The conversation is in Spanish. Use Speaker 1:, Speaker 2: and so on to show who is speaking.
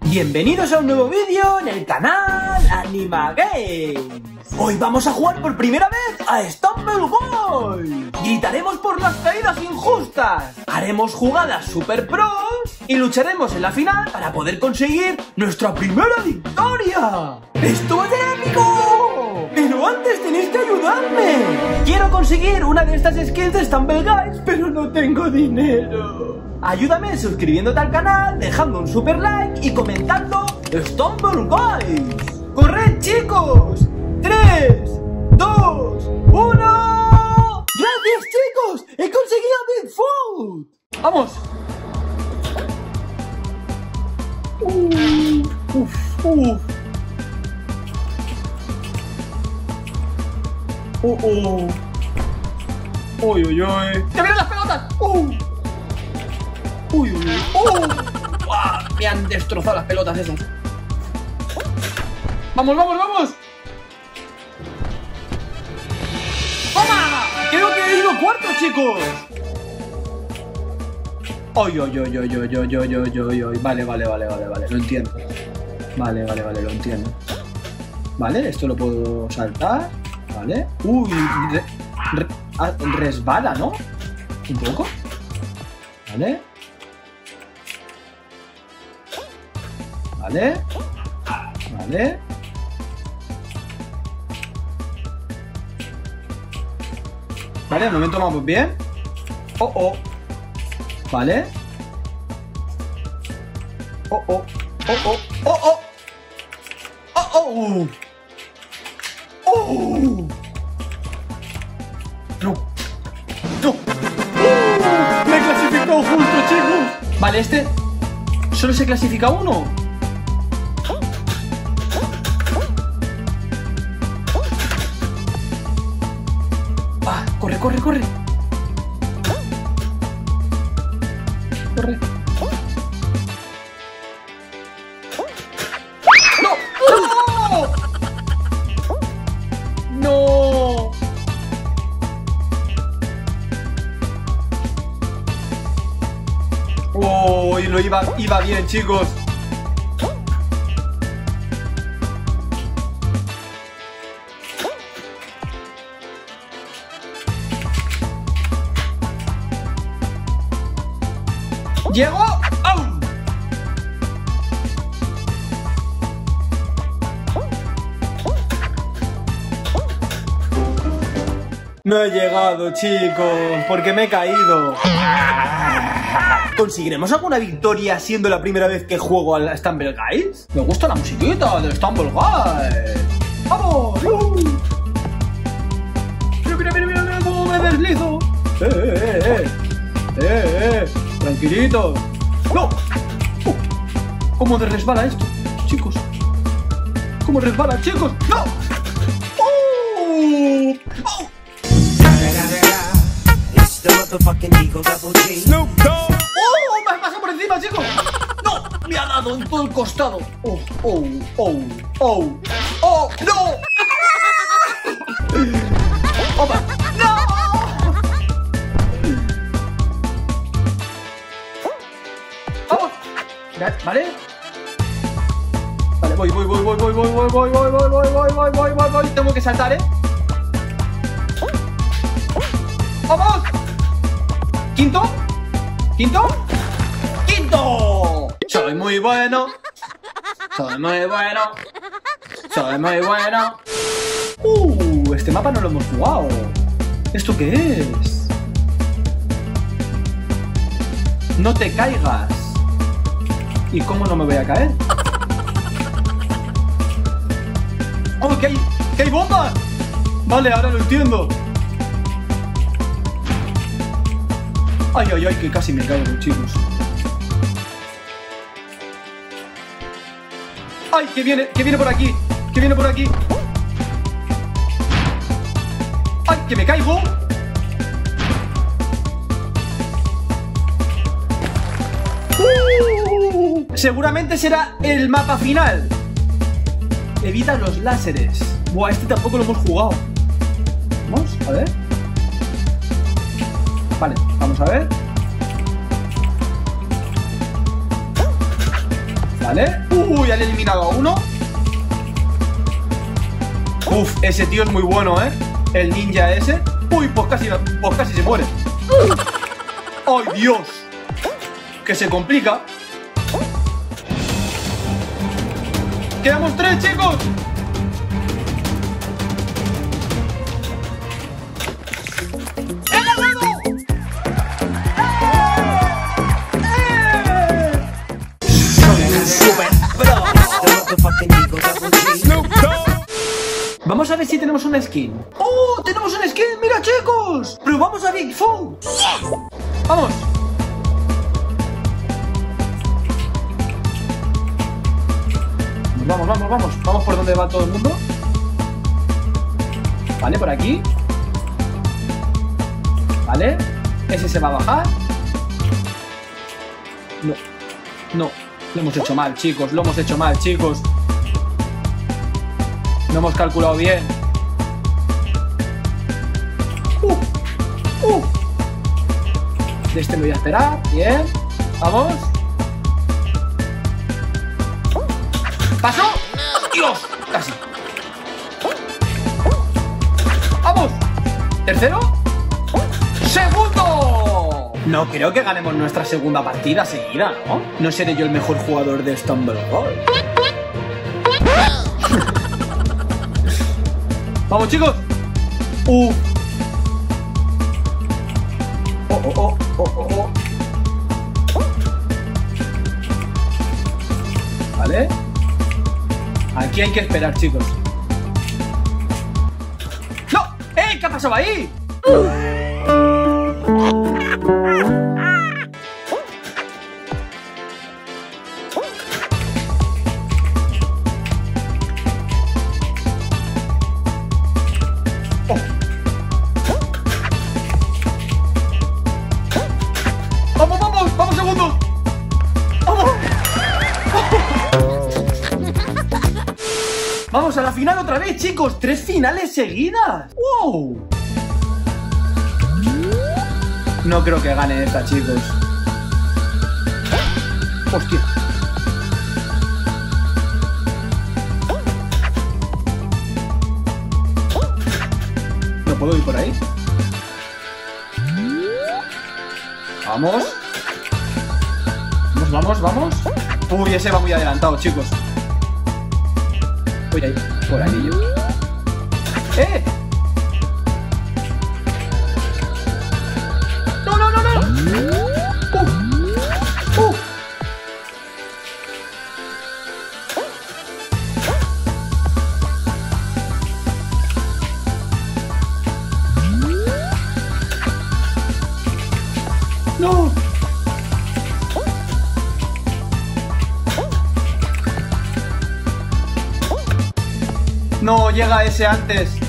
Speaker 1: Bienvenidos a un nuevo vídeo en el canal Animagames. Hoy vamos a jugar por primera vez a Stumble Guys. Gritaremos por las caídas injustas, haremos jugadas super pros y lucharemos en la final para poder conseguir nuestra primera victoria. ¡Esto va a ser épico! Pero antes tenéis que ayudarme. Quiero conseguir una de estas skills de Stumble Guys, pero no tengo dinero. Ayúdame suscribiéndote al canal, dejando un super like y comentando Stumble Guys. ¡Corred, chicos! 3, 2, 1. ¡Gracias, chicos! ¡He conseguido Bigfoot! ¡Vamos! ¡Uy, uy, uy! ¡Que vienen las pelotas! ¡Uy, uy, uy! ¡Uah! Me han destrozado las pelotas esas. ¡Vamos, vamos, vamos! ¡Toma! Creo que he ido cuarto, chicos. ¡Ay, ay, ay, ay, ay, ay, ay, ay, ay! Vale, lo entiendo. Vale, lo entiendo. Vale, esto lo puedo saltar. Vale. Uy, resbala, ¿no? Un poco. Vale. Vale. Vale. Vale, de momento vamos bien. Oh, oh. Vale. Oh, oh. Oh, oh. Oh, oh. Oh, oh. Oh. No. No. Me he clasificado justo, chicos. Vale, este solo se clasifica uno. Corre, corre, corre. Corre. ¡No! ¡No! ¡No! ¡Oh! Lo iba bien, chicos. ¡Llegó! ¡Oh! No he llegado, chicos, porque me he caído. ¿Conseguiremos alguna victoria siendo la primera vez que juego al Stumble Guys? Me gusta la musiquita del Stumble Guys. ¡Vamos! Mira, mira, mira, mira cómo me deslizo. Tranquilitos. ¡No! ¿Cómo resbala esto, chicos? ¿Cómo resbala, chicos? ¡No! ¡Oh! ¡Oh! ¡Oh! ¡Me has pasado por encima, chicos! ¡No! ¡Me ha dado en todo el costado! ¡Oh! ¡Oh! ¡Oh! ¡Oh! ¡Oh! ¡No! ¡Opa! ¿Vale? Vale, voy. Tengo que saltar, ¿eh? ¡Vamos! ¿Quinto? ¿Quinto? ¡Quinto! Soy muy bueno. Soy muy bueno. Soy muy bueno. Este mapa no lo hemos jugado. ¿Esto qué es? No te caigas. ¿Y cómo no me voy a caer? ¡Oh, que hay bombas! Vale, ahora lo entiendo. Ay, ay, ay, que casi me caigo, chicos. ¡Ay, que viene por aquí! ¡Que viene por aquí! ¡Ay, que me caigo! Seguramente será el mapa final. Evita los láseres. Buah, este tampoco lo hemos jugado. Vamos, a ver. Vale, vamos a ver. Vale. Ya le he eliminado a uno. Uf, ese tío es muy bueno, ¿eh? El ninja ese. Uy, pues casi se muere. ¡Ay, Dios! Que se complica. Quedamos 3, chicos. ¡He ganado! Vamos a ver si tenemos una skin. ¡Oh! ¡Tenemos una skin! ¡Mira, chicos! ¡Probamos a Bigfoot! ¡Vamos! Vamos. Vamos por donde va todo el mundo. Vale, por aquí. Vale. Ese se va a bajar. No. Lo hemos hecho mal, chicos. No hemos calculado bien. De este me voy a esperar. Bien. Vamos. ¡Pasó! ¡Dios! Casi. ¡Vamos! ¿Tercero? ¡Segundo! No creo que ganemos nuestra segunda partida seguida, ¿no? No seré yo el mejor jugador de Stumbleguard. ¡Vamos, chicos! Oh. Vale. Aquí hay que esperar, chicos. ¡No! ¡Eh! ¿Qué ha pasado ahí? ¡Vamos, segundos! ¡Vamos! ¡Vamos a la final otra vez, chicos! ¡3 finales seguidas! ¡Wow! No creo que gane esta, chicos. ¡Hostia! ¿No puedo ir por ahí? ¡Vamos! Vamos. Uy, ese va muy adelantado, chicos. Voy ahí, por ahí yo. ¡Eh! ¡No! ¡No! No, llega ese antes.